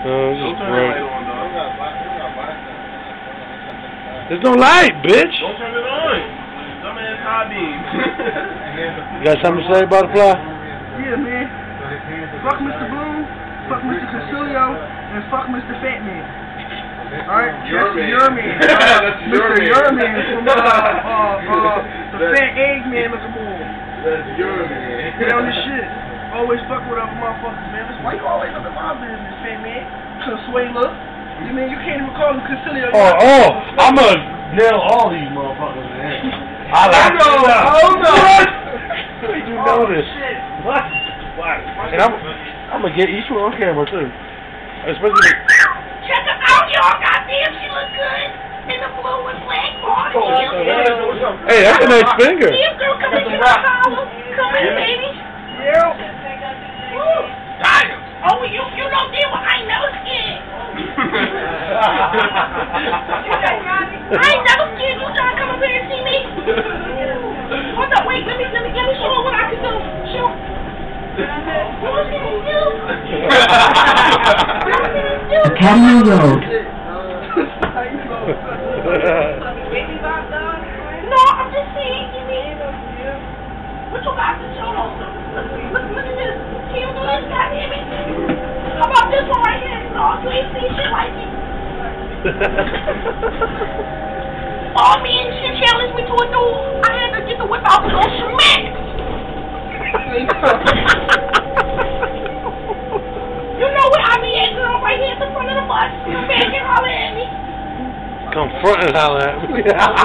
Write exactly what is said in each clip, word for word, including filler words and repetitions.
Oh, Don't just turn break. the light on, dog. There's no light, bitch. Don't turn it on. Dumbass high beam. You got something to say, Butterfly? Yeah, man. Fuck Mister Bloom, fuck Mister Concilio, and fuck Mister Fat Man. Alright? Your That's man. your man. That's your Mister man. Your man from uh, uh, uh, the Fat Egg Man looking boy. That's your man. Get on this shit. Always fuck with other motherfuckers, man. That's why you always up in my business, Fat Man. Consuelo. You mean you can't even call him Concilio? Oh, oh, I'm gonna nail all these motherfuckers, man. I like Oh, no. Oh, no. What? You know this. Shit. What? What? And I'm, I'm gonna get each one on camera, too. Especially. Check her out, y'all. Goddamn, she look good. In the blue with black body. Oh, hey, that's a nice finger. Yeah, girl, come in, get a holler. Come in, baby. Yeah. Woo. Oh, you, you don't deal with I know skin. I ain't never scared. You trying to come up here and see me? Hold up, wait. Let me, let me, let me show her what I can do. Show. What can you do? What can you do? Academy Road. No, I'm just saying, you mean, what you got to show? Look, look, look at this. Can you do this, goddammit? How about this one right here? No, you ain't seen shit like it. Oh, man, she challenged me to a duel. I had to get the whip out and go smack. You know where I be at, girl, right here at the front of the bus. Come back and holler at me. Come front and holler at me.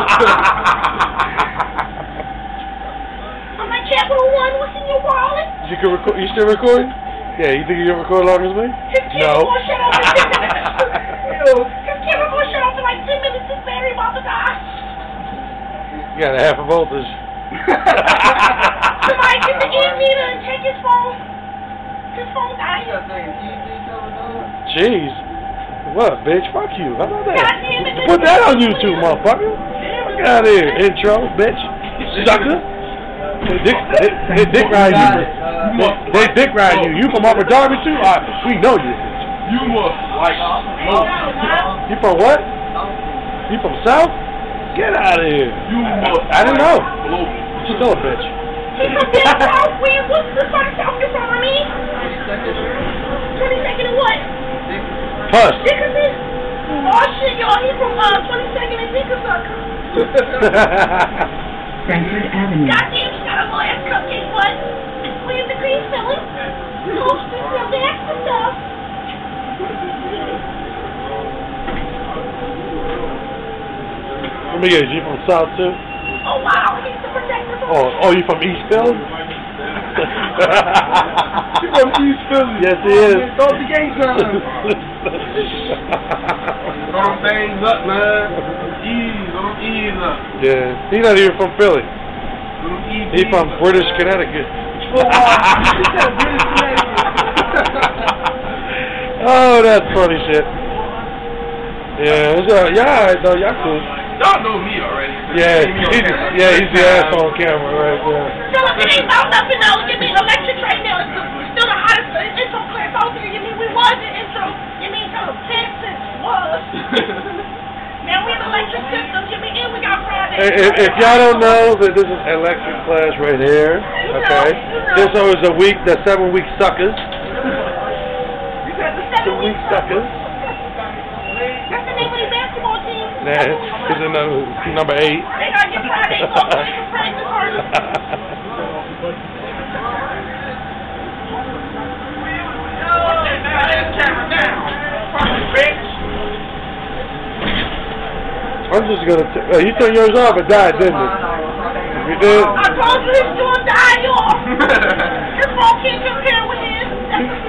I'm like, Capital One, what's in your wallet? You can record. You still recording? Yeah. You think you can record longer than me? His camera No. gonna shut off in ten minutes. His camera gonna shut off in like ten minutes. His battery about to die. You got a half a voltage. Somebody get the E meter and check his phone. His phone dying. Jeez. What, bitch? Fuck you. How about that? Goddamn it. Put that on YouTube, motherfucker. Fuck out of here, intro, bitch. Sucker. They dick, they, they dick ride you. They, they dick ride you. You from Upper Darby too? Uh, we know you. You must like You from what? You from South? Get out of here. You must I didn't know. blow. You still a bitch. He's from Big South. Where? What's the part of South you from, I mean? twenty-second and what? Puss. Dickerson? Oh shit, y'all. He's from uh, twenty-second and Dickerson. Frankfurt Avenue. Goddamn, she got a little ass cupcake butt. Clean the cream filling. Toast and some extra stuff. Let me get you from South too? Oh wow, he's the protector. Oh, oh, you from East Philly? You from East Philly? Yes, he is. Throw the game time. Throw them things up, man. Ease, let them ease up. Yeah, he's not even from Philly. Let them ease. He's from British Connecticut. Oh, that's funny shit. Yeah, it's, uh, yeah, though, y'all cool. Y'all know me already. Yeah, See me on he's, camera. yeah, he's the ass on camera right there. Tell him it ain't about nothing else. You mean electric right now? It's, the, it's still the hottest intro class out there. You mean we was in intro? You mean tell him past it was? Now we have electric systems. You mean and we got Friday. If, if y'all don't know that this is electric class right here, okay? This is a week, the seven week suckers. You said the seven The week suckers. That's the name of the basketball team. Nah, he's in number, number eight. They gotta get Friday off so they can practice harder. I'm just gonna. T uh, you turned yours off, it died, didn't it? You did. I told you his doing die off. His phone can't compare with his. That's the